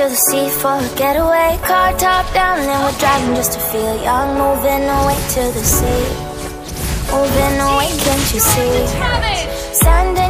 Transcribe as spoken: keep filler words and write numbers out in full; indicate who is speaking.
Speaker 1: to the sea for a getaway. Car top down and we're driving just to feel young. Moving away to the sea, moving away, can't you see? Standing